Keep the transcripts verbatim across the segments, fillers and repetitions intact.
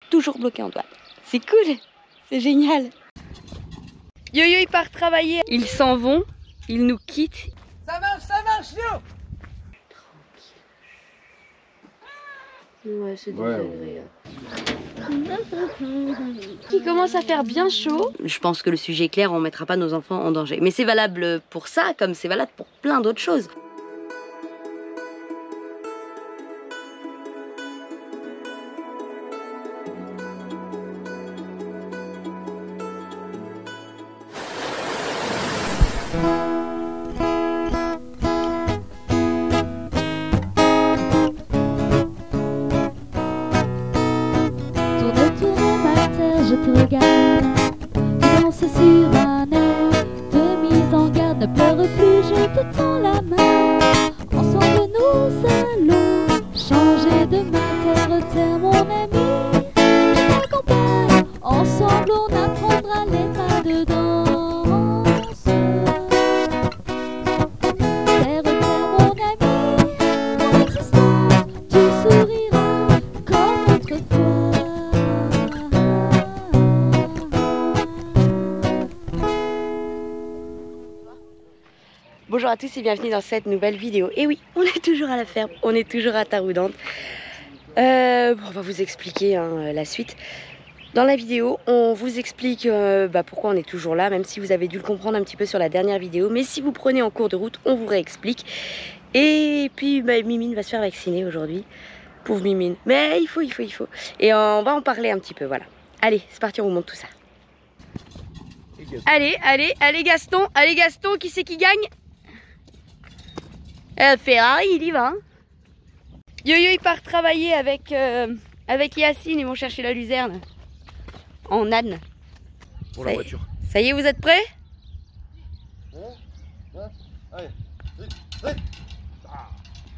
toujours bloqué en douane. C'est cool, c'est génial. Yo-Yo, il part travailler. Ils s'en vont, ils nous quittent. Ça marche, ça marche, Yo. Ouais, c'est désagréable. Il commence à faire bien chaud. Je pense que le sujet est clair, on ne mettra pas nos enfants en danger. Mais c'est valable pour ça, comme c'est valable pour plein d'autres choses. Je te regarde, tu danses sur un air de mise en garde. Ne pleure plus, je te tends la main. Ensemble nous allons changer de terre, terre mon ami. Je t'accompagne, ensemble on apprendra les pas de danse. Terre, terre mon ami, mon existence, tu souriras comme autrefois. Bonjour à tous et bienvenue dans cette nouvelle vidéo. Et oui, on est toujours à la ferme, on est toujours à Taroudante. Euh, bon, on va vous expliquer hein, la suite. Dans la vidéo, on vous explique euh, bah, pourquoi on est toujours là, même si vous avez dû le comprendre un petit peu sur la dernière vidéo. Mais si vous prenez en cours de route, on vous réexplique. Et puis bah, Mimine va se faire vacciner aujourd'hui. Pauvre Mimine. Mais il faut, il faut, il faut. Et on va en parler un petit peu, voilà. Allez, c'est parti, on vous montre tout ça. Allez, allez, allez Gaston, allez Gaston, qui c'est qui gagne? Euh, Ferrari, il y va. Hein. Yo-Yo, il part travailler avec, euh, avec Yacine. Ils vont chercher la luzerne. En âne. Pour la voiture. Ça y est, vous êtes prêts? Ouais, ouais, allez, vite, vite. Ah.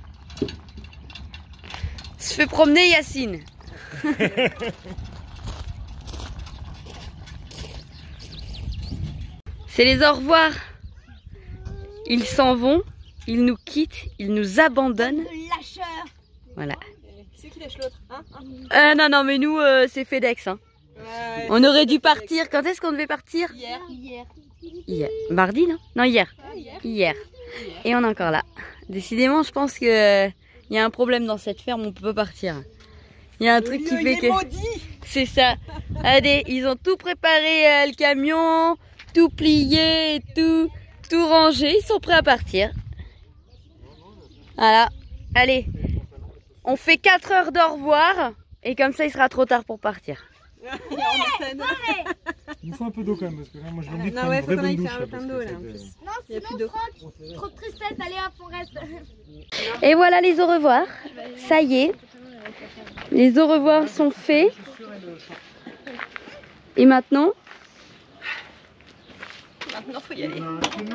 Se fait promener Yacine. C'est les au revoir. Ils s'en vont. Ils nous quittent, ils nous abandonnent. Lâcheur. Voilà. Qui c'est qui lâche l'autre hein euh, Non, non, mais nous, euh, c'est FedEx. Hein. Ouais, on aurait dû partir. Quand est-ce qu'on devait partir? Hier. Hier. Hier. Mardi, non? Non, hier. Ah, hier. Hier. Et on est encore là. Décidément, je pense qu'il euh, y a un problème dans cette ferme, on peut pas partir. Il y a un le truc lieu, qui fait il que... est maudit. C'est ça. Allez, ils ont tout préparé, euh, le camion, tout plié, tout, tout rangé. Ils sont prêts à partir. Voilà, allez, on fait quatre heures d'au revoir et comme ça il sera trop tard pour partir. Il nous faut un peu d'eau quand même parce que là moi je vais me dire Non ouais, une faut vraie qu'on bonne aille douche. faire là, plein parce d'eau que là ça en fait- plus. Non, Il y a plus sinon d'eau. Franck, trop de tristesse, allez hop, on reste. Et voilà les au revoir, ça y est, les au revoir sont faits. Et maintenant, Maintenant faut y aller.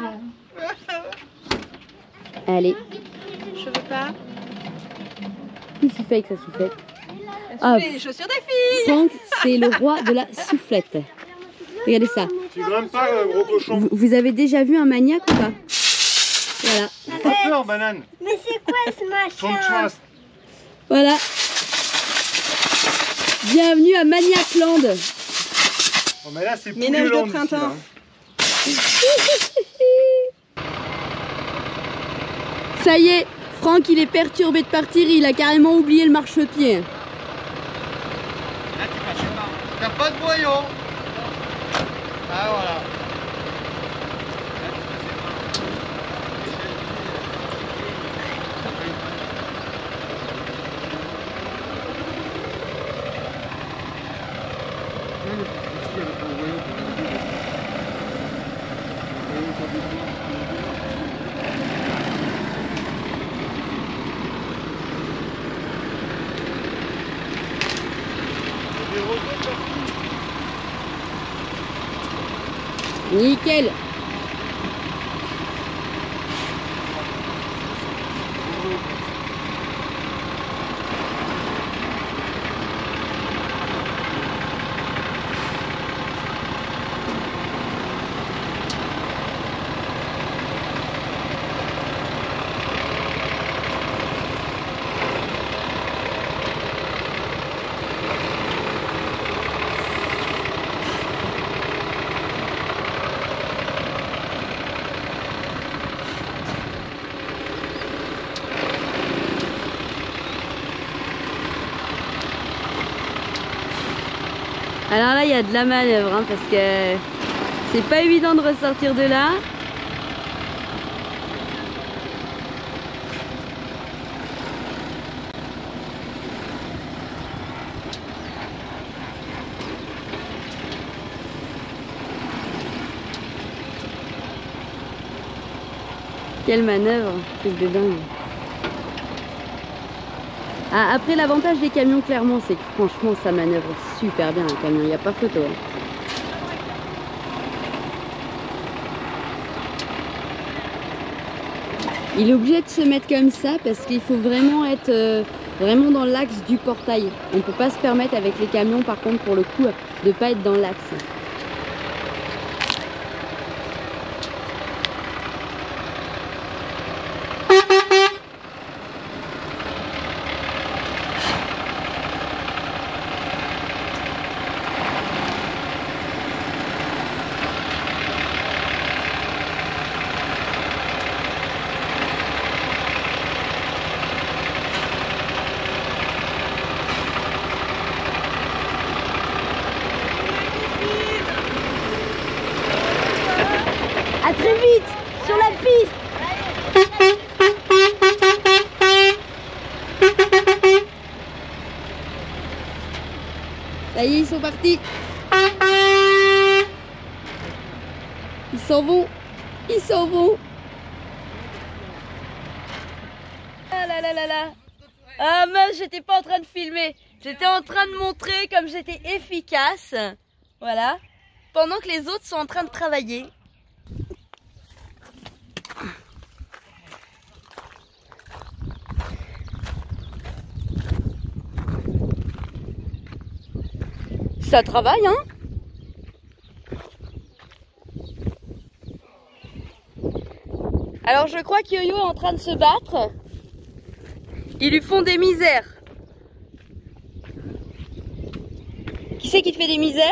allez, Je veux pas. qui souffle avec sa soufflette? Ah, Ah, les chaussures des filles. Franck, c'est le roi de la soufflette. Regardez ça. Tu grimpes pas euh, gros cochon. Vous, vous avez déjà vu un maniaque ou pas? Voilà, J'ai pas peur banane. Mais c'est quoi ce Son machin? chance. voilà. Bienvenue à Maniacland. Oh mais là c'est Ménage de Pouilleland, printemps. ici, là. Ça y est, Franck il est perturbé de partir, il a carrément oublié le marchepied. Là tu passes pas. T'as pas de boyau. Ah voilà. Nickel. Alors là, il y a de la manœuvre hein, parce que c'est pas évident de ressortir de là. Quelle manœuvre, truc de dingue. Ah, après, l'avantage des camions, clairement, c'est que franchement, ça manœuvre super bien un camion, il n'y a pas photo. Hein. Il est obligé de se mettre comme ça parce qu'il faut vraiment être euh, vraiment dans l'axe du portail. On ne peut pas se permettre avec les camions, par contre, pour le coup, de ne pas être dans l'axe. À très vite sur la piste. Ça y est, ils sont partis. Ils s'en vont. Ils s'en vont. Ah là là là là. Ah mince, j'étais pas en train de filmer. J'étais en train de montrer comme j'étais efficace. Voilà. Pendant que les autres sont en train de travailler. Ça travaille, hein? Alors je crois qu'Yo-Yo est en train de se battre. Ils lui font des misères. Qui c'est qui te fait des misères?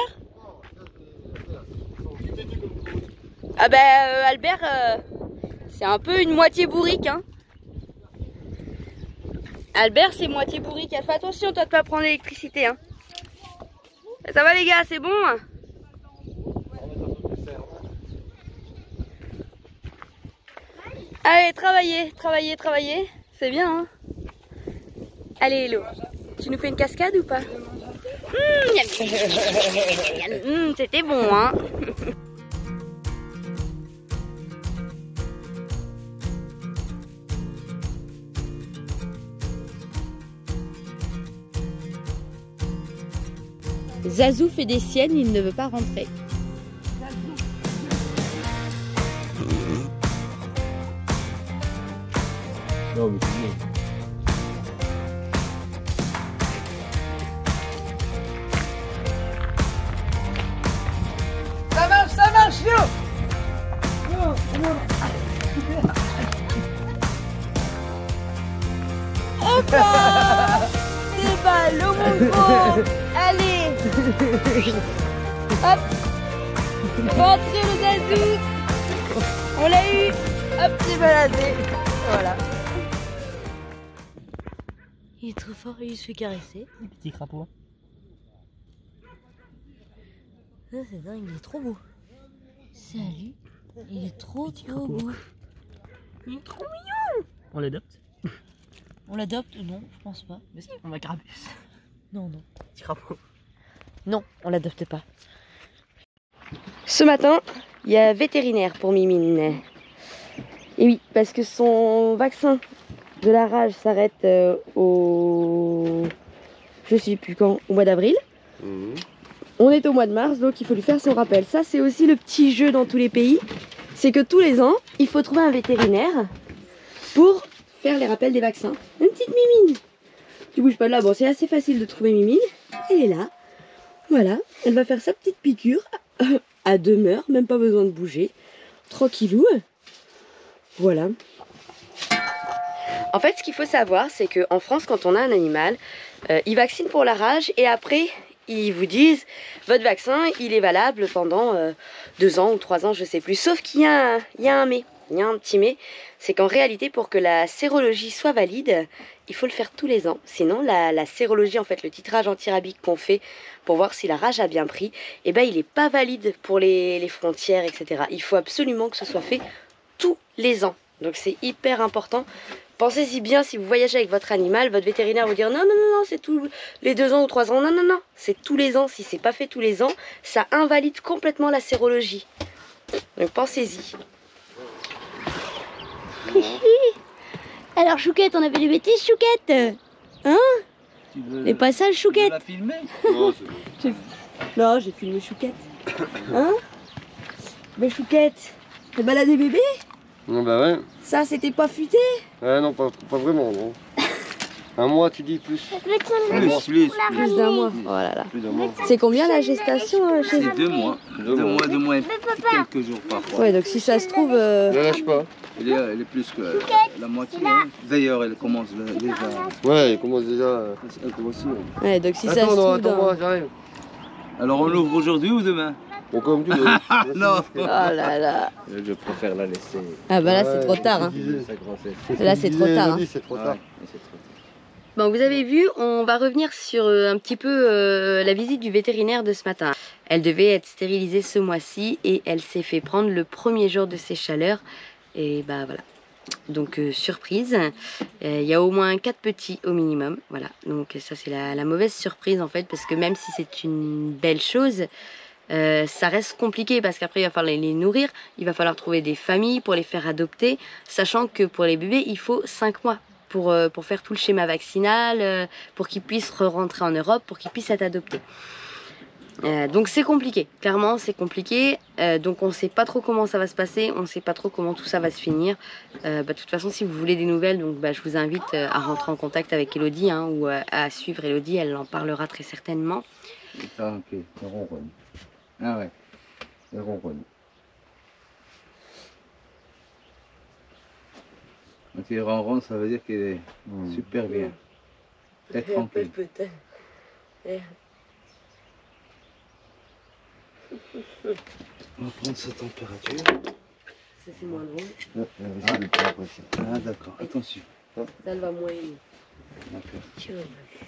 Ah ben euh, Albert, euh, c'est un peu une moitié bourrique, hein. Albert c'est moitié bourrique. Fais attention toi de pas prendre l'électricité, hein. Ça va les gars, c'est bon? Allez, travaillez, travaillez, travaillez. C'est bien, hein? Allez, Hello. Tu nous fais une cascade ou pas? Mmh, mmh, c'était bon, hein? Zazou fait des siennes, il ne veut pas rentrer. Non, mais c'est bien. Ça marche, ça marche, Yo. Hop là! C'est ballot mon gros! Allez! Hop! Rentrez le Zazou! On l'a eu! Hop, c'est baladé! Voilà. Il est trop fort, il se fait caresser. Petit crapaud. Ça c'est dingue, il est trop beau. Salut! Il est trop trop beau. Il est trop mignon! On l'adopte? On l'adopte? Non, je pense pas. Mais si, on va Carabus. Non, non. Petit crapaud. Non, on l'adopte pas. Ce matin, il y a vétérinaire pour Mimine. Et oui, parce que son vaccin de la rage s'arrête euh, au... je sais plus quand, au mois d'avril. Mmh. On est au mois de mars, donc il faut lui faire son rappel. Ça, c'est aussi le petit jeu dans tous les pays. C'est que tous les ans, il faut trouver un vétérinaire pour faire les rappels des vaccins. Une petite Mimine. Tu bouges pas de là. Bon, c'est assez facile de trouver Mimine. Elle est là. Voilà. Elle va faire sa petite piqûre à demeure. Même pas besoin de bouger. Tranquillou. Voilà. En fait, ce qu'il faut savoir, c'est qu'en France, quand on a un animal, euh, ils vaccinent pour la rage et après, ils vous disent votre vaccin, il est valable pendant euh, deux ans ou trois ans, je sais plus. Sauf qu'il y a un, il y a un mais. il y a un petit mais, c'est qu'en réalité pour que la sérologie soit valide, il faut le faire tous les ans. Sinon la, la sérologie, en fait le titrage antirabique qu'on fait pour voir si la rage a bien pris, eh ben, il n'est pas valide pour les, les frontières, et cetera. Il faut absolument que ce soit fait tous les ans. Donc c'est hyper important. Pensez-y bien, si vous voyagez avec votre animal, votre vétérinaire vous dire non, non, non, non, c'est tous les deux ans ou trois ans. Non, non, non, c'est tous les ans. Si c'est pas fait tous les ans, ça invalide complètement la sérologie. Donc pensez-y. Alors Chouquette, on avait des bêtises Chouquette. Hein? Tu veux, Les passages tu veux Chouquette. la filmer? Non, c'est bon. Non, j'ai filmé Chouquette. Hein? Mais Chouquette, t'as baladé bébé? Non, bah ouais. Ça, c'était pas futé? Ouais, non, pas, pas vraiment, non. Un mois, tu dis plus. Plus, Plus, plus. Plus d'un mois. Oh là là. Plus d'un mois. C'est combien la gestation euh, chez C'est deux mois. Deux Deux mois. mois, deux mois et quelques jours parfois. Ouais, donc si ça se trouve... euh, Ne lâche pas. Elle est, elle est plus que la moitié. Hein. D'ailleurs, elle commence le- déjà. Ouais, il commence déjà. euh. Elle commence aussi. hein. Ouais, donc si ça se Attends, non, trouve... attends-moi, dans- j'arrive. Alors, on l'ouvre aujourd'hui ou demain? Bon, comme tu veux. Non. Oh là là. Je préfère la laisser. Ah bah là, Ouais, c'est trop tard. Hein. je te disais. Sa grossesse. C'est ce Là, qu'il c'est trop disait, tard, il a hein. dit, c'est trop Ah tard. ouais, mais c'est trop tard. Bon, vous avez vu, on va revenir sur euh, un petit peu euh, la visite du vétérinaire de ce matin. Elle devait être stérilisée ce mois-ci et elle s'est fait prendre le premier jour de ses chaleurs. Et bah voilà. Donc euh, surprise, il y a au moins quatre petits au minimum. Voilà, donc ça c'est la, la mauvaise surprise en fait, parce que même si c'est une belle chose, euh, ça reste compliqué parce qu'après il va falloir les nourrir, il va falloir trouver des familles pour les faire adopter, sachant que pour les bébés il faut cinq mois. Pour, euh, pour faire tout le schéma vaccinal, euh, pour qu'ils puissent re-rentrer en Europe, pour qu'ils puissent être adoptés. Euh, donc c'est compliqué, clairement c'est compliqué, euh, donc on ne sait pas trop comment ça va se passer, on ne sait pas trop comment tout ça va se finir. Euh, bah, de toute façon, si vous voulez des nouvelles, donc, bah, je vous invite euh, à rentrer en contact avec Elodie, hein, ou euh, à suivre Elodie, elle en parlera très certainement. Ah, ok, elle ronronne. Ah ouais, elle ronronne. Quand elle ronronne, ça veut dire qu'elle est Hmm. super bien. Très tranquille. On va prendre sa température. Ça c'est moins drôle, Ouais, ouais, c'est le plus apprécié. Ah d'accord, attention. ça elle va moins aimer. D'accord, Tu vois.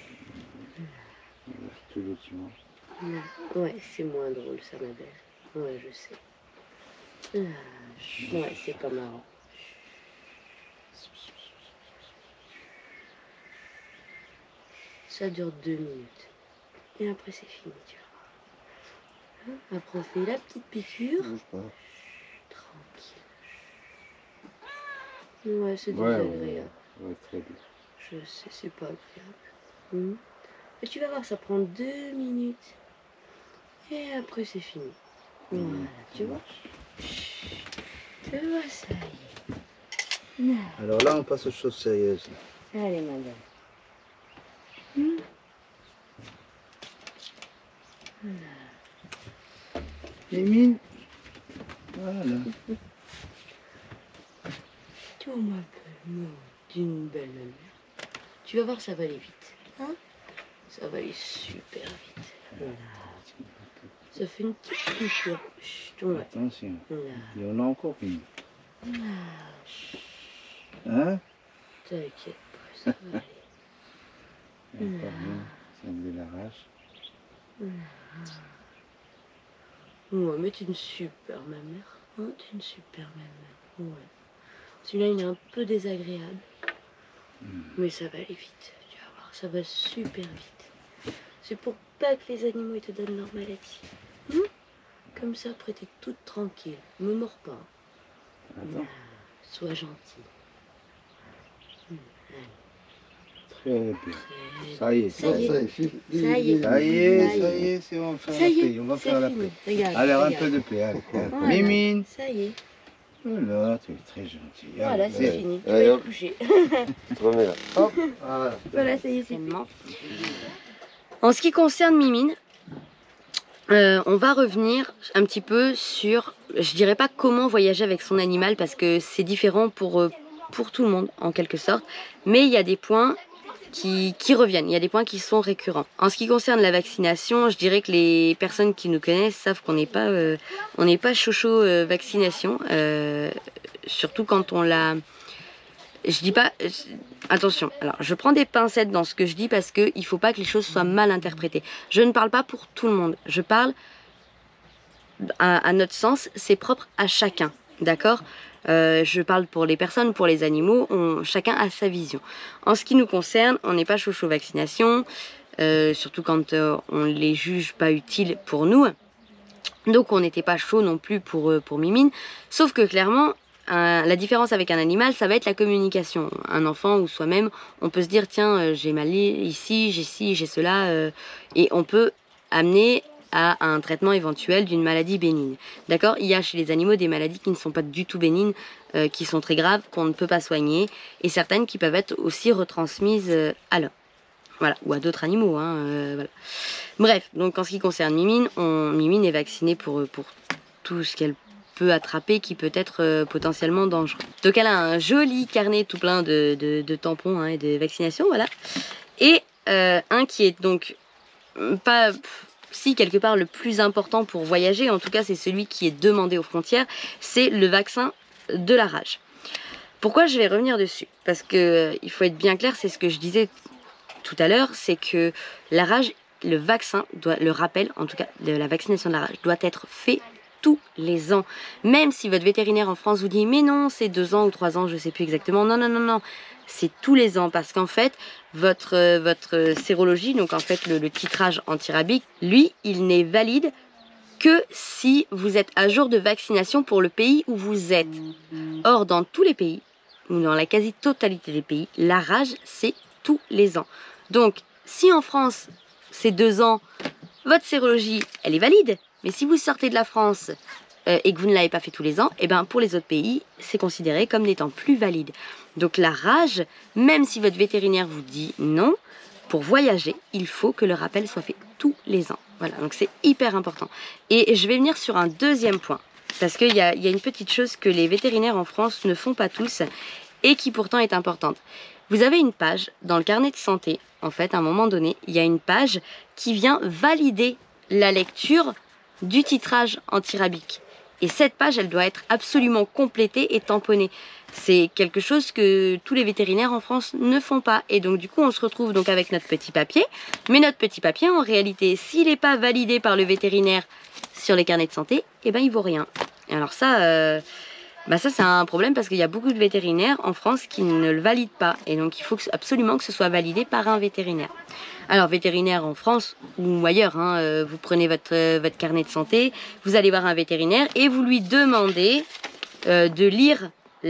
tout doucement. Non. Ouais, c'est moins drôle ça ma belle. Ouais, je sais. Ah, ouais, c'est pas marrant. Ça dure deux minutes. Et après c'est fini, tu vois. Hein, après on fait la petite piqûre. Bouge pas. Tranquille. Ouais, c'est Ouais, désagréable. ouais, ouais, très bien. Je sais, c'est pas agréable. Hmm. Mais tu vas voir, ça prend deux minutes. Et après, c'est fini. Voilà, tu vois. Tu vois, ça y est. Alors là, on passe aux choses sérieuses. Allez, madame. Émile. Voilà. Tu vois, ma belle, non, t'es une belle maman. Tu vas voir, ça va aller vite. Hein? Ça va aller super vite. Voilà. Ça fait une petite piqûre. Chut, on va. Attention. Voilà. Il y en a encore une. Hein? T'inquiète pas, ça va aller. Elle est pas bien. Ça me l'arrache. Ouais, mais t'es une super ma-mère. Hein, t'es une super ma-mère. Ouais. Celui-là, il est un peu désagréable. Mais ça va aller vite. Tu vas voir, ça va super vite. C'est pour pas que les animaux ils te donnent leur maladie. Hum? Comme ça, après, t'es toute tranquille. Me mords pas. Attends. Sois gentil. Très bien. Très Ça y est. Ça y est. Ça y est, fille. Ça y est. Ça y est, Ça y ça est. y est, c'est on va faire Ça la y paix. est, On va c'est faire la fini. paix. Regarde, Alors un regarde. peu de paix. Allez. Voilà. Mimine. Ça y est. Voilà, tu es très gentil. Voilà, Allez, c'est allez. fini. Tu Allez, vas hop. te coucher. Tu te remets là. Hop. Voilà. Voilà, ça y est, c'est fini. En ce qui concerne Mimine, euh, on va revenir un petit peu sur, je dirais pas comment voyager avec son animal parce que c'est différent pour, euh, pour tout le monde en quelque sorte, mais il y a des points qui, qui reviennent, il y a des points qui sont récurrents. En ce qui concerne la vaccination, je dirais que les personnes qui nous connaissent savent qu'on n'est pas, euh, on n'est pas chaud-chaud euh, vaccination, euh, surtout quand on l'a... Je dis pas... Attention, alors je prends des pincettes dans ce que je dis parce qu'il ne faut pas que les choses soient mal interprétées. Je ne parle pas pour tout le monde, je parle à, à notre sens, c'est propre à chacun, d'accord ? Euh, je parle pour les personnes, pour les animaux, on, chacun a sa vision. En ce qui nous concerne, on n'est pas chaud chaud vaccination, euh, surtout quand euh, on les juge pas utiles pour nous. Donc on n'était pas chaud non plus pour, euh, pour Mimine, sauf que clairement, un, la différence avec un animal, ça va être la communication. Un enfant ou soi-même, on peut se dire, tiens, euh, j'ai mal ici, j'ai ci, j'ai cela, euh, et on peut amener à un traitement éventuel d'une maladie bénigne. D'accord ? Il y a chez les animaux des maladies qui ne sont pas du tout bénignes, euh, qui sont très graves, qu'on ne peut pas soigner, et certaines qui peuvent être aussi retransmises euh, à l'homme. Voilà, ou à d'autres animaux. Hein, euh, voilà. Bref, donc en ce qui concerne Mimine, on, Mimine est vaccinée pour, pour tout ce qu'elle peut attraper qui peut être euh, potentiellement dangereux. Donc elle a un joli carnet tout plein de, de, de tampons hein, et de vaccinations, voilà. Et euh, un qui est donc pas... Si quelque part le plus important pour voyager, en tout cas c'est celui qui est demandé aux frontières, c'est le vaccin de la rage. Pourquoi je vais revenir dessus? Parce que euh, il faut être bien clair, c'est ce que je disais tout à l'heure, c'est que la rage, le vaccin, doit, le rappel en tout cas de la vaccination de la rage, doit être fait tous les ans. Même si votre vétérinaire en France vous dit mais non c'est deux ans ou trois ans, je sais plus exactement, non non non non. C'est tous les ans parce qu'en fait, votre, euh, votre sérologie, donc en fait le, le titrage antirabique, lui, il n'est valide que si vous êtes à jour de vaccination pour le pays où vous êtes. Or, dans tous les pays, ou dans la quasi-totalité des pays, la rage, c'est tous les ans. Donc, si en France, c'est deux ans, votre sérologie, elle est valide. Mais si vous sortez de la France euh, et que vous ne l'avez pas fait tous les ans, et ben pour les autres pays, c'est considéré comme n'étant plus valide. Donc la rage, même si votre vétérinaire vous dit non, pour voyager, il faut que le rappel soit fait tous les ans. Voilà, donc c'est hyper important. Et je vais venir sur un deuxième point, parce qu'il y a, y a une petite chose que les vétérinaires en France ne font pas tous, et qui pourtant est importante. Vous avez une page dans le carnet de santé, en fait, à un moment donné, il y a une page qui vient valider la lecture du titrage antirabique. Et cette page, elle doit être absolument complétée et tamponnée. C'est quelque chose que tous les vétérinaires en France ne font pas. Et donc du coup, on se retrouve donc avec notre petit papier. Mais notre petit papier, en réalité, s'il n'est pas validé par le vétérinaire sur les carnets de santé, eh ben il vaut rien. Et alors ça, euh, bah ça c'est un problème parce qu'il y a beaucoup de vétérinaires en France qui ne le valident pas. Et donc il faut absolument que ce soit validé par un vétérinaire. Alors vétérinaire en France ou ailleurs, hein, euh, vous prenez votre, euh, votre carnet de santé, vous allez voir un vétérinaire et vous lui demandez euh, de lire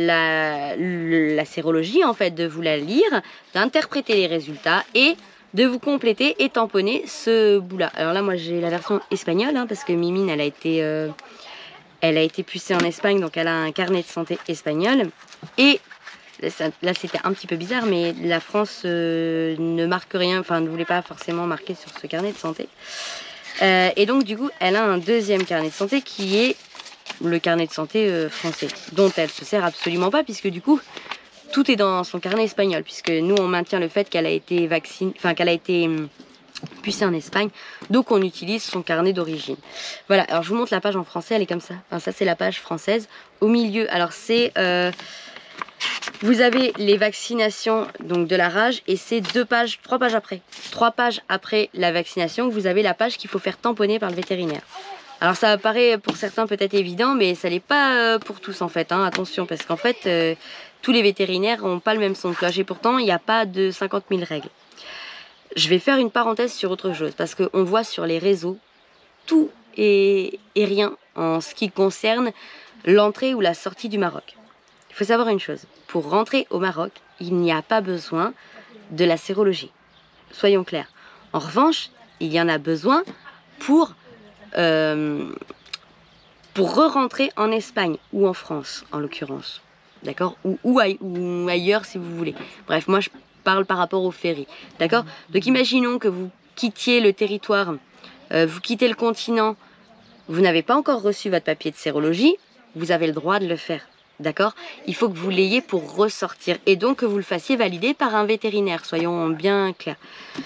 la, la sérologie, en fait, de vous la lire, d'interpréter les résultats et de vous compléter et tamponner ce bout-là. Alors là, moi j'ai la version espagnole, hein, parce que Mimine, elle a été, euh, elle a été pucée en Espagne, donc elle a un carnet de santé espagnol. Et là c'était un petit peu bizarre, mais la France euh, ne marque rien, enfin ne voulait pas forcément marquer sur ce carnet de santé. Euh, et donc du coup, elle a un deuxième carnet de santé qui est le carnet de santé euh, français, dont elle se sert absolument pas, puisque du coup, tout est dans son carnet espagnol, puisque nous on maintient le fait qu'elle a été vaccinée, enfin qu'elle a été hum, pucée en Espagne, donc on utilise son carnet d'origine. Voilà, alors je vous montre la page en français, elle est comme ça. Enfin, ça c'est la page française. Au milieu, alors c'est... Euh, vous avez les vaccinations donc de la rage et c'est deux pages, trois pages après. Trois pages après la vaccination, vous avez la page qu'il faut faire tamponner par le vétérinaire. Alors ça paraît pour certains peut-être évident, mais ça n'est pas pour tous en fait, hein, attention, parce qu'en fait, euh, tous les vétérinaires n'ont pas le même son de cloche et pourtant il n'y a pas de cinquante mille règles. Je vais faire une parenthèse sur autre chose, parce qu'on voit sur les réseaux tout et, et rien en ce qui concerne l'entrée ou la sortie du Maroc. Il faut savoir une chose, pour rentrer au Maroc, il n'y a pas besoin de la sérologie, soyons clairs. En revanche, il y en a besoin pour, euh, pour re-rentrer en Espagne ou en France, en l'occurrence, d'accord, ou, ou, aille, ou ailleurs si vous voulez. Bref, moi je parle par rapport au ferry, d'accord. Donc imaginons que vous quittiez le territoire, euh, vous quittez le continent, vous n'avez pas encore reçu votre papier de sérologie, vous avez le droit de le faire. d'accord? Il faut que vous l'ayez pour ressortir et donc que vous le fassiez valider par un vétérinaire, soyons bien clairs.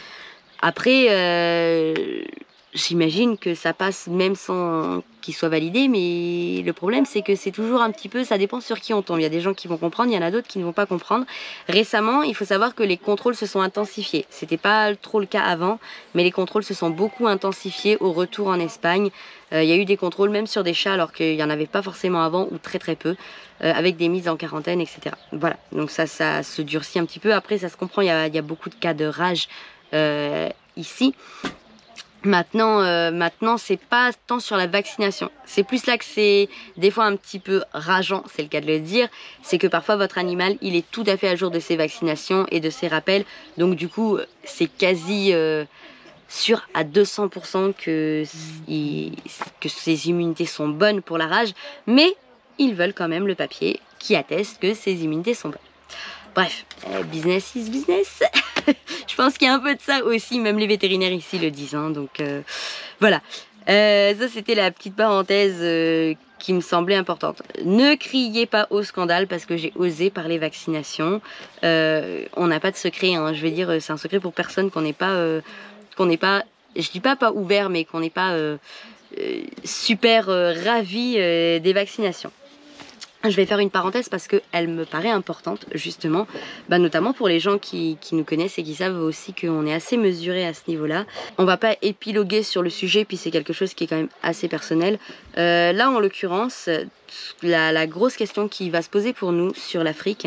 Après, euh, j'imagine que ça passe même sans qu'il soit validé, mais le problème c'est que c'est toujours un petit peu, ça dépend sur qui on tombe. Il y a des gens qui vont comprendre, il y en a d'autres qui ne vont pas comprendre. Récemment, il faut savoir que les contrôles se sont intensifiés. C'était pas trop le cas avant, mais les contrôles se sont beaucoup intensifiés au retour en Espagne. Euh, il y a eu des contrôles même sur des chats alors qu'il n'y en avait pas forcément avant ou très très peu, euh, avec des mises en quarantaine, et cetera. Voilà, donc ça, ça se durcit un petit peu. Après, ça se comprend, il y a, il y a beaucoup de cas de rage euh, ici. Maintenant, euh, maintenant c'est pas tant sur la vaccination. C'est plus là que c'est des fois un petit peu rageant, c'est le cas de le dire. C'est que parfois votre animal, il est tout à fait à jour de ses vaccinations et de ses rappels. Donc du coup, c'est quasi euh, sûr à deux cents pour cent que, il, que ses immunités sont bonnes pour la rage. Mais ils veulent quand même le papier qui atteste que ses immunités sont bonnes. Bref, euh, business is business. Je pense qu'il y a un peu de ça aussi, même les vétérinaires ici le disent, hein, donc euh, voilà. Euh, ça c'était la petite parenthèse euh, qui me semblait importante. Ne criez pas au scandale parce que j'ai osé parler vaccination. Euh, on n'a pas de secret, hein, je vais dire, c'est un secret pour personne qu'on n'est pas, euh, qu'on n'est pas, je dis pas pas ouvert, mais qu'on n'est pas euh, euh, super euh, ravi euh, des vaccinations. Je vais faire une parenthèse parce qu'elle me paraît importante justement, bah notamment pour les gens qui, qui nous connaissent et qui savent aussi qu'on est assez mesuré à ce niveau-là. On va pas épiloguer sur le sujet puis c'est quelque chose qui est quand même assez personnel. Euh, là en l'occurrence, la, la grosse question qui va se poser pour nous sur l'Afrique,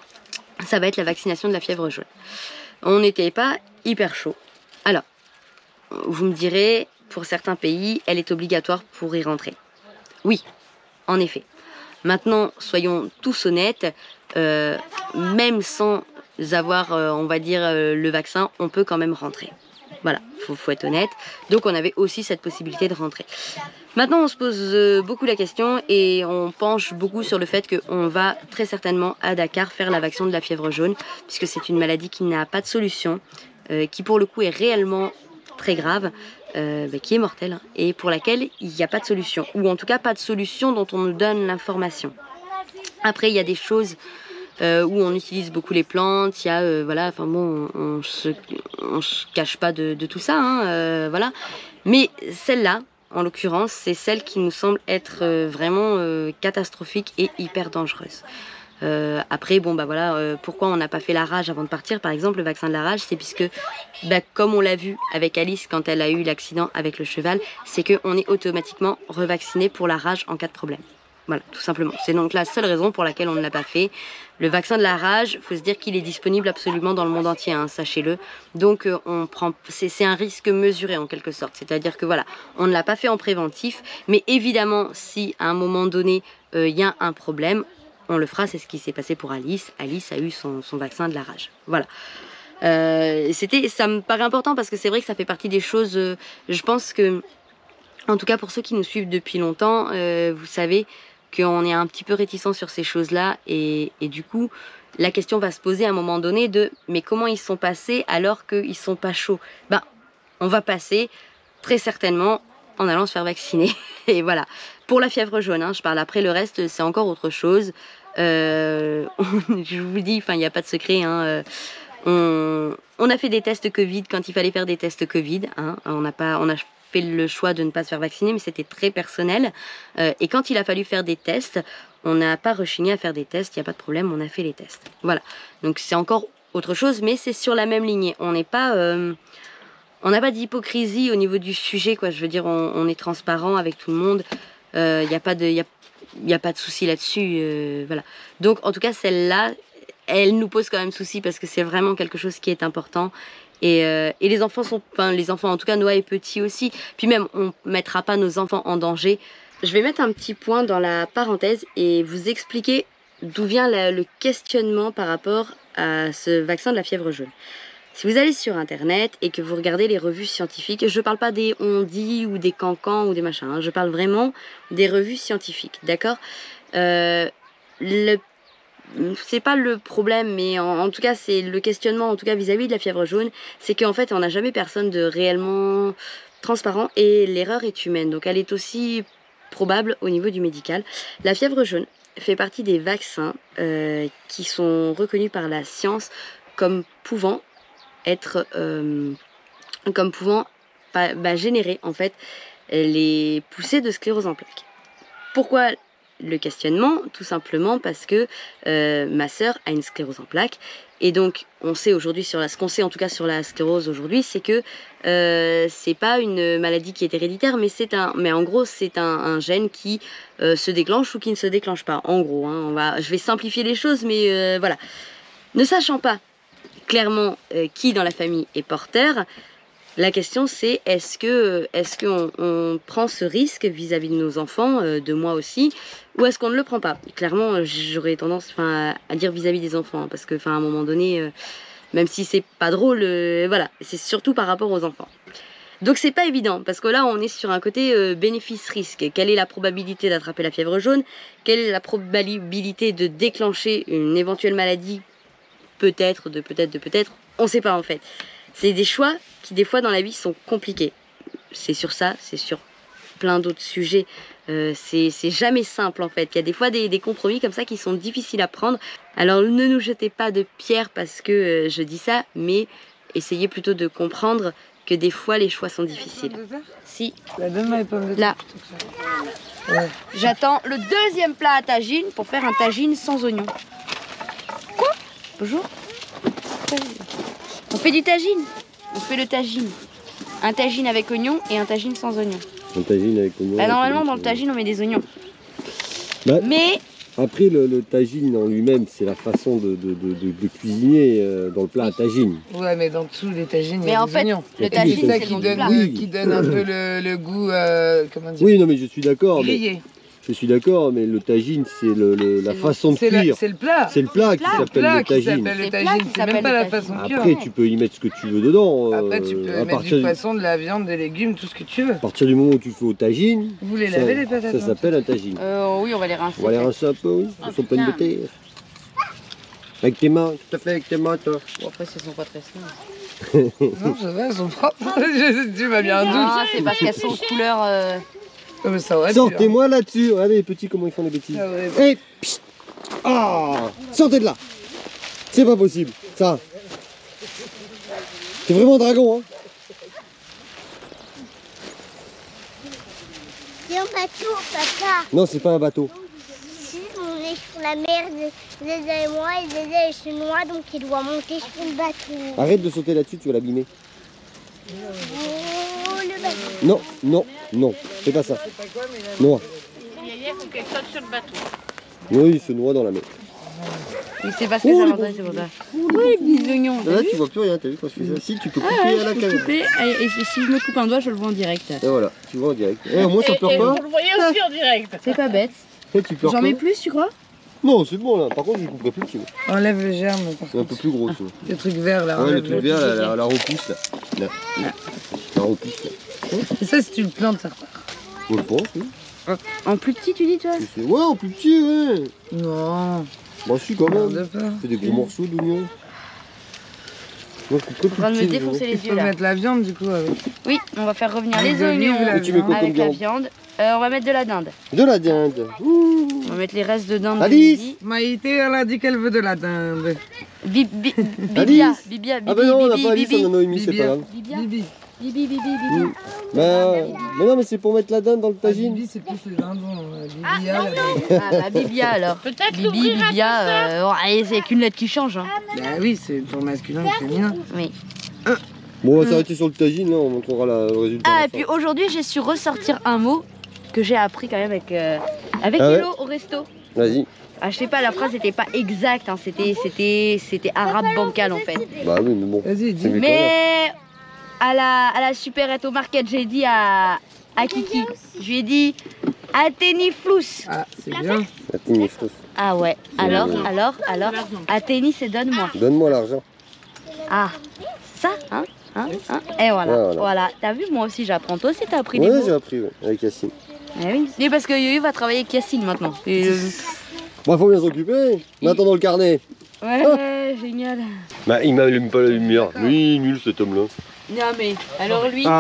ça va être la vaccination de la fièvre jaune. On n'était pas hyper chaud. Alors, vous me direz, pour certains pays, elle est obligatoire pour y rentrer. Oui, en effet. Maintenant, soyons tous honnêtes, euh, même sans avoir, euh, on va dire, euh, le vaccin, on peut quand même rentrer. Voilà, faut, faut être honnête. Donc on avait aussi cette possibilité de rentrer. Maintenant, on se pose euh, beaucoup la question et on penche beaucoup sur le fait qu'on va très certainement à Dakar faire la vaccin de la fièvre jaune, puisque c'est une maladie qui n'a pas de solution, euh, qui pour le coup est réellement très grave. Euh, bah, qui est mortelle hein, et pour laquelle il n'y a pas de solution, ou en tout cas pas de solution dont on nous donne l'information. Après, il y a des choses euh, où on utilise beaucoup les plantes, il y a, euh, voilà, enfin bon, on, on, se, on se cache pas de, de tout ça, hein, euh, voilà. Mais celle-là, en l'occurrence, c'est celle qui nous semble être euh, vraiment euh, catastrophique et hyper dangereuse. Euh, après, bon bah voilà, euh, pourquoi on n'a pas fait la rage avant de partir, par exemple, le vaccin de la rage, c'est puisque, bah, comme on l'a vu avec Alice quand elle a eu l'accident avec le cheval, c'est qu'on est automatiquement revacciné pour la rage en cas de problème. Voilà, tout simplement. C'est donc la seule raison pour laquelle on ne l'a pas fait. Le vaccin de la rage, il faut se dire qu'il est disponible absolument dans le monde entier, hein, sachez-le. Donc euh, on prend, c'est un risque mesuré en quelque sorte. C'est-à-dire que voilà, on ne l'a pas fait en préventif, mais évidemment, si à un moment donné, il euh, y a un problème, on le fera. C'est ce qui s'est passé pour Alice. Alice a eu son, son vaccin de la rage. Voilà. Euh, c'était, ça me paraît important parce que c'est vrai que ça fait partie des choses, euh, je pense que, en tout cas pour ceux qui nous suivent depuis longtemps, euh, vous savez qu'on est un petit peu réticent sur ces choses-là et, et du coup, la question va se poser à un moment donné de mais comment ils sont passés alors qu'ils sont pas chauds? Ben, on va passer très certainement en allant se faire vacciner. Et voilà. Pour la fièvre jaune, hein, je parle. Après le reste, c'est encore autre chose. Euh, je vous dis, enfin, il n'y a pas de secret. Hein, euh, on, on a fait des tests Covid quand il fallait faire des tests Covid. Hein, on n'a pas, on a fait le choix de ne pas se faire vacciner, mais c'était très personnel. Euh, et quand il a fallu faire des tests, on n'a pas rechigné à faire des tests. Il n'y a pas de problème, on a fait les tests. Voilà. Donc c'est encore autre chose, mais c'est sur la même lignée. On n'est pas euh, on n'a pas d'hypocrisie au niveau du sujet, quoi. Je veux dire, on, on est transparent avec tout le monde. Il euh, n'y a pas de, y a, y a pas de souci là-dessus. Euh, voilà. Donc, en tout cas, celle-là, elle nous pose quand même souci parce que c'est vraiment quelque chose qui est important. Et, euh, et les enfants sont, enfin, les enfants, en tout cas, Noah est petit aussi. Puis même, on ne mettra pas nos enfants en danger. Je vais mettre un petit point dans la parenthèse et vous expliquer d'où vient la, le questionnement par rapport à ce vaccin de la fièvre jaune. Si vous allez sur internet et que vous regardez les revues scientifiques, je ne parle pas des on dit ou des cancans ou des machins, hein, je parle vraiment des revues scientifiques, d'accord? euh, le, C'est pas le problème, mais en, en tout cas c'est le questionnement, en tout cas vis-à-vis de la fièvre jaune, c'est qu'en fait on n'a jamais personne de réellement transparent et l'erreur est humaine, donc elle est aussi probable au niveau du médical. La fièvre jaune, fait partie des vaccins euh, qui sont reconnus par la science comme pouvant être, euh, comme pouvant bah, bah, générer en fait les poussées de sclérose en plaques. Pourquoi le questionnement? Tout simplement parce que euh, ma sœur a une sclérose en plaques et donc on sait aujourd'hui sur la, ce qu'on sait en tout cas sur la sclérose aujourd'hui, c'est que euh, c'est pas une maladie qui est héréditaire, mais c'est un, mais en gros c'est un, un gène qui euh, se déclenche ou qui ne se déclenche pas. En gros, hein, on va, je vais simplifier les choses, mais euh, voilà. Ne sachant pas clairement euh, qui dans la famille est porteur, la question c'est est-ce que est-ce qu'on on prend ce risque vis-à-vis de nos enfants, euh, de moi aussi, ou est-ce qu'on ne le prend pas? Clairement, j'aurais tendance à, à dire vis-à-vis des enfants, hein, parce que à un moment donné, euh, même si c'est pas drôle, euh, voilà, c'est surtout par rapport aux enfants. Donc c'est pas évident, parce que là on est sur un côté euh, bénéfice-risque. Quelle est la probabilité d'attraper la fièvre jaune? Quelle est la probabilité de déclencher une éventuelle maladie? Peut-être, de peut-être, de peut-être, on sait pas en fait. C'est des choix qui des fois dans la vie sont compliqués. C'est sur ça, c'est sur plein d'autres sujets. Euh, c'est jamais simple en fait. Il y a des fois des, des compromis comme ça qui sont difficiles à prendre. Alors ne nous jetez pas de pierres parce que euh, je dis ça, mais essayez plutôt de comprendre que des fois les choix sont difficiles. Si. Là. Ouais. J'attends le deuxième plat à tagine pour faire un tagine sans oignon. Quoi? Bonjour. On fait du tagine. On fait le tagine. Un tagine avec oignon et un tagine sans oignon. Un tagine avec oignon. Bah, normalement, dans le tagine, on met des oignons. Bah, mais après, le, le tagine en lui-même, c'est la façon de, de, de, de, de cuisiner euh, dans le plat à tagine. Ouais, mais dans dessous les tagines, il y mais a en des fait, oignons. le tagine, c'est qui le donne, plat. oui. qui donne un peu le, le goût, euh, comment dire, oui, non, mais je suis d'accord. grillé. Je suis d'accord, mais le tagine, c'est le, le, la façon de C'est cuire. le plat. C'est le plat qui s'appelle le tagine. le tagine. C'est même pas la façon de cuire. Après, tu peux y mettre ce que tu veux dedans. Après, tu peux euh, mettre du poisson, de la viande, des légumes, tout ce que tu veux. À partir du moment où tu fais au tagine, vous les ça, lavez les patates. Ça s'appelle un tagine. Euh, oui, on va les rincer. On va les rincer un peu, oui. Elles sont pleines de terre. Avec tes mains, tout à fait avec tes mains, toi. Bon, après, ce sont pas très saines. Non, ça va, elles sont propres. Tu m'as bien un doute. Ah, c'est parce qu'elles sont de couleur. Euh... Sortez-moi là-dessus. Regardez les petits comment ils font des bêtises. Et pssst. Ah, sortez de là. C'est pas possible, ça. C'est vraiment un dragon, hein. C'est un bateau, papa. Non, c'est pas un bateau. Si on est sur la mer, Zézé et moi, et Zézé est chinois, donc il doit monter sur le bateau. Arrête de sauter là-dessus, tu vas l'abîmer. Oh, le bateau. Non, non, non, fais pas ça. Noie. Il faut qu'elle saute sur le bateau. Oui, il se noie dans la mer. Mais c'est parce que ça m'entendait, c'est pour ça. Oui, les petits oignons. Là, tu vois plus rien, t'as vu quand je fais ça. Si, tu peux couper ah, ouais, à la caméra. couper, et, et si je me coupe un doigt, je le vois en direct. Et voilà, tu vois en direct. Et au moins, ça pleure et pas. vous le voyez aussi en direct. C'est pas bête. J'en mets plus, tu crois? Non, c'est bon là. Par contre, je ne couperai plus dessus. Enlève le germe. C'est un peu plus gros, ça. Le truc vert là. Ouais, le truc vert, la, la, la repousse là. La, la, la repousse là. Et ça, si tu le plantes, ça repart. Je le pense, oui. En plus petit, tu dis, toi? Ouais, en plus petit, ouais. Non. Bah, si, quand même. De pas. Fais des gros morceaux d'oignon. Moi, je coupe plus On va me petit, défoncer les Il yeux faut là. mettre la viande du coup avec. Oui, on va faire revenir Les les olives, oignons la Et tu mets quoi comme avec la viande? viande. Euh, on va mettre de la dinde. De la dinde. Ouh. On va mettre les restes de dinde. de Alice midi. Maïté, elle a dit qu'elle veut de la dinde. Bi- bi- Bibia, Alice. Bibia, Bibi, Ah bah non, on n'a Bibi, pas Alice, Bibi. on en a Noémie, c'est pas Bibia. grave. Bibia, Bibi. Bibi, Bibi, Bibi. Mm. Bah, mais non, mais c'est pour mettre la dinde dans le Ah, tagine. Bibi, c'est plus les dindons. euh, Bibia, la Ah bah Bibia alors. Peut-être Bibi, l'ouvrir un Bibia, peu, ça. euh, ouais, c'est qu'une lettre qui change. Hein. Bah oui, c'est pour masculin et féminin. Oui. Bon, on va s'arrêter sur le tagine, là, on montrera la- le résultat. à Ah la et fin. puis aujourd'hui j'ai su ressortir un mot que j'ai appris quand même avec, euh, avec Ah ouais? Hello au resto. Vas-y. Ah, je sais pas, la phrase n'était pas exacte, hein, c'était c'était c'était arabe bancal en fait. Bah oui, mais bon. Vas-y, C'est dis. mieux que rien. Mais à la, à la supérette au market, j'ai dit à, à Kiki, je lui ai dit Athéniflous. Ah, c'est bien. La tinifrousse. Ah ouais, alors, Ouais. alors, alors, Athéni c'est donne-moi. Donne-moi l'argent. Ah, ça, hein, hein, hein. Et voilà, Ouais, voilà. voilà. T'as vu, moi aussi j'apprends. Toi aussi t'as appris des Ouais, mots. j'ai appris, ouais, avec Yacine. Eh oui. Et parce que Yoyo va travailler avec Yacine maintenant. Et, euh, Bah, faut bien s'occuper. Maintenant dans le carnet. ouais, génial. Bah, il m'allume pas la lumière. Lui, nul cet homme-là. Non mais, alors lui, Ah,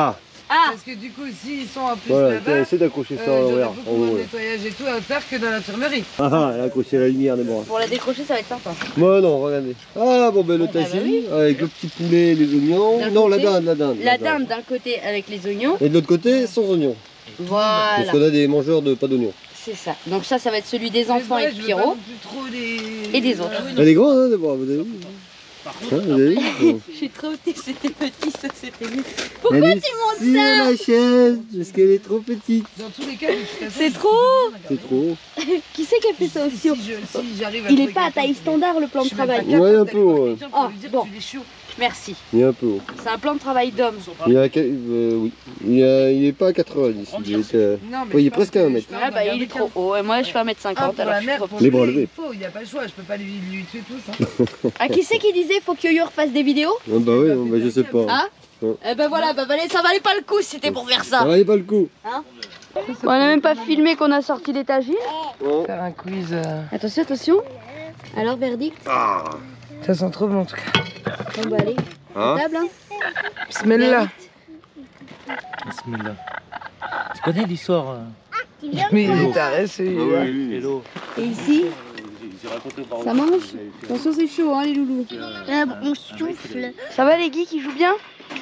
Ah, Parce que du coup, s'ils sont en plus Voilà, tiens, là-bas, essaie d'accrocher ça euh, à j'aurais l'envers. beaucoup En haut, moins de là. nettoyage et tout à faire que dans l'infirmerie. Ah ah, elle a accroché la lumière des bras. pour la décrocher, ça va être sympa. Moi non, regardez. Ah bon, ben le Ah, bah tagine, oui. avec le petit poulet, les oignons. D'un Non, la côté, dinde, la dinde. La dinde d'un côté avec les oignons. Et de l'autre côté, sans oignons. Voilà. Parce qu'on a des mangeurs de pas d'oignons. C'est ça. Donc ça, ça va être celui des C'est enfants vrai, et de je veux pas Pierrot. non plus trop les- Et des autres. Elle est grande, hein, Déborah, vous avez vu hein, vous avez vu J'ai trop été, c'était petit, ça c'était mieux. Pourquoi tu montes ça la chaise, parce qu'elle est trop petite. Dans tous les cas, de toute façon, C'est je trop. suis C'est trop. Qui c'est qui a fait ça aussi? Si je- si j'arrive à Il est trouver pas à quelqu'un taille qui- standard le plan de Je suis même pas travail. capable Ouais, un d'aller peu, voir ouais. quelqu'un pour Oh, lui dire bon. que tu es chaud. Merci. Il est un peu haut. C'est un plan de travail d'homme. Il y a, quel- euh, oui. il, y a, il est pas à quatre-vingt-dix. Il est, euh, Non, mais oui, il je est pense presque que à un je mètre. peux Ah bah il est trop regarder haut. Et moi je fais un mètre qu'un- Ah, cinquante pour alors la je suis mère, trop pour Les bras lui, levés. il faut, il n'y a pas le choix, je peux pas lui, lui tuer tous. Hein. Ah, qui c'est qui disait faut que Yo-Yo refasse des vidéos? Ah bah oui, bah, je sais pas. Ah Ouais. Eh ben voilà, bah, valait- ça valait pas le coup si c'était pour faire Ça ça. valait pas le coup. On a même pas filmé qu'on a sorti l'étagine. Bon. Faire un quiz. euh, Attention, attention. Alors verdict? Ah. Ça sent trop bon en tout cas. Bon bah allez, Hein table hein. Bismillah. Bismillah. Tu connais l'histoire euh, Mais il est taré celui-là. Hello. Et ici, J'ai raconté par ça mange. Attention c'est chaud hein les loulous. Ah, on souffle. Ça va les geeks, ils jouent bien?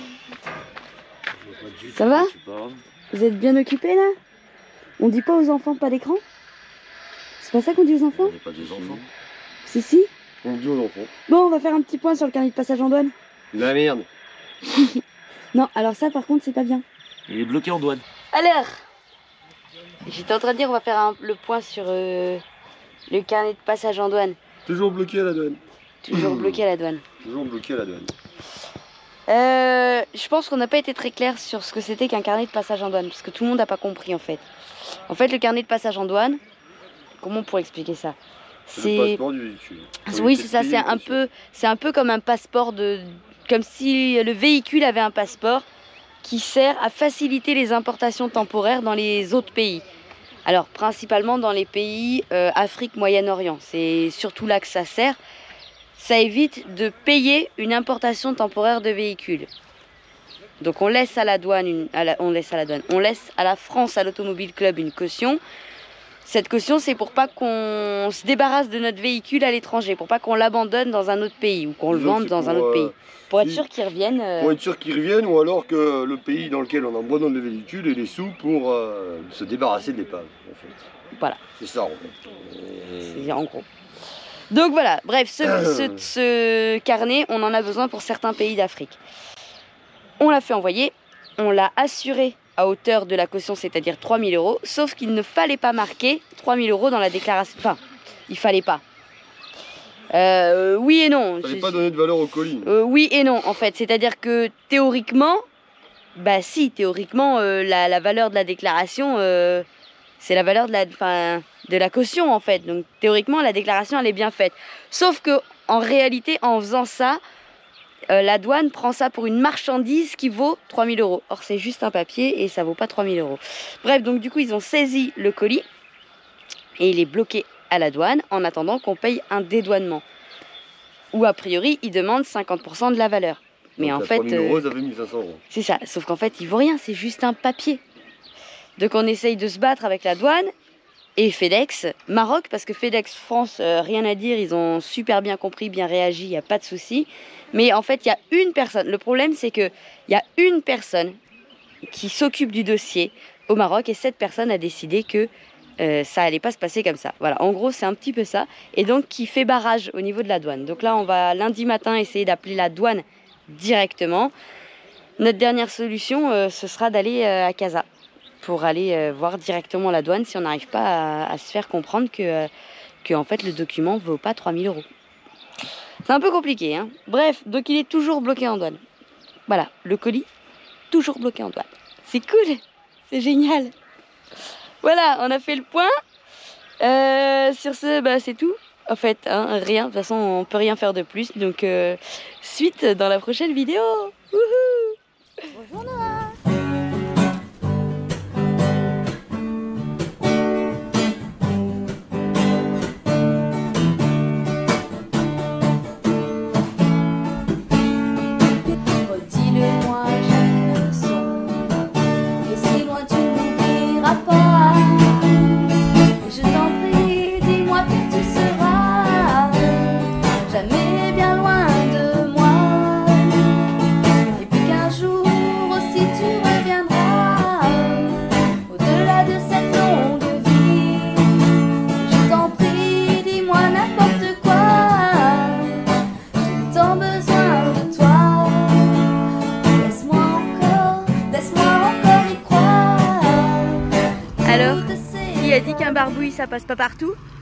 Ça va? Vous êtes bien occupés là? On dit pas aux enfants pas d'écran? C'est pas ça qu'on dit aux enfants? n'est pas des enfants. Si si. On dit aux enfants. Bon, on va faire un petit point sur le carnet de passage en douane. La merde. Non, alors ça par contre c'est pas bien. Il est bloqué en douane. Alors, j'étais en train de dire on va faire un- le point sur euh, le carnet de passage en douane. Toujours bloqué à la douane. Toujours bloqué à la douane. Toujours bloqué à la douane. Euh, je pense qu'on n'a pas été très clair sur ce que c'était qu'un carnet de passage en douane, parce que tout le monde n'a pas compris en fait. En fait, le carnet de passage en douane, comment on pourrait expliquer ça? C'est le passeport du véhicule. Oui, c'est ça, c'est un peu, c'est un peu comme un passeport de, comme si le véhicule avait un passeport qui sert à faciliter les importations temporaires dans les autres pays. Alors principalement dans les pays euh, Afrique, Moyen-Orient. C'est surtout là que ça sert. Ça évite de payer une importation temporaire de véhicules. Donc on laisse à la douane, une, à la, on laisse à la douane, on laisse à la France, à l'Automobile Club, une caution. Cette caution, c'est pour pas qu'on se débarrasse de notre véhicule à l'étranger, pour pas qu'on l'abandonne dans un autre pays ou qu'on le Disons que vende c'est dans un pour, autre euh, pays. Pour être si- sûr qu'ils reviennent. euh, Pour être sûr qu'ils reviennent ou alors que le pays dans lequel on abandonne le véhicule ait les sous pour euh, se débarrasser de l'épave. En fait. Voilà. C'est ça en fait. Et- C'est en gros. Donc voilà, bref, ce, ce, ce carnet, on en a besoin pour certains pays d'Afrique. On l'a fait envoyer, on l'a assuré à hauteur de la caution, c'est-à-dire trois mille euros, sauf qu'il ne fallait pas marquer trois mille euros dans la déclaration. Enfin, il fallait pas. Euh, oui et non. Fallait Je- pas donner de valeur au colis. Euh, oui et non, en fait. C'est-à-dire que théoriquement, bah si, théoriquement, euh, la, la valeur de la déclaration, euh, c'est la valeur de la, enfin, de la caution, en fait. Donc théoriquement, la déclaration, elle est bien faite. Sauf que, en réalité, en faisant ça, euh, la douane prend ça pour une marchandise qui vaut trois mille euros. Or, c'est juste un papier et ça vaut pas trois mille euros. Bref, donc du coup, ils ont saisi le colis et il est bloqué à la douane en attendant qu'on paye un dédouanement. Ou a priori, ils demandent cinquante pour cent de la valeur. Mais Donc, en à fait, trois mille euros, euh, ça fait mille cinq cents euros. c'est ça. Sauf qu'en fait, il vaut rien, c'est juste un papier. Donc on essaye de se battre avec la douane et FedEx, Maroc, parce que FedEx France, euh, rien à dire, ils ont super bien compris, bien réagi, il n'y a pas de souci. Mais en fait, il y a une personne. Le problème, c'est qu'il y a une personne qui s'occupe du dossier au Maroc et cette personne a décidé que euh, ça allait pas se passer comme ça. Voilà, en gros, c'est un petit peu ça. Et donc, qui fait barrage au niveau de la douane. Donc là, on va lundi matin essayer d'appeler la douane directement. Notre dernière solution, euh, ce sera d'aller euh, à Casa pour aller euh, voir directement la douane si on n'arrive pas à, à se faire comprendre que, euh, que en fait, le document ne vaut pas trois mille euros. C'est un peu compliqué, hein. Bref, donc il est toujours bloqué en douane. Voilà, le colis, toujours bloqué en douane. C'est cool, c'est génial. Voilà, on a fait le point. Euh, sur ce, bah, c'est tout. En fait, hein, rien. De toute façon, on peut rien faire de plus. Donc, euh, suite dans la prochaine vidéo. Wouhou! Bonjour Noah. Redis-le-moi chaque leçon. Alors, qui a dit qu'un barbouille ça passe pas partout?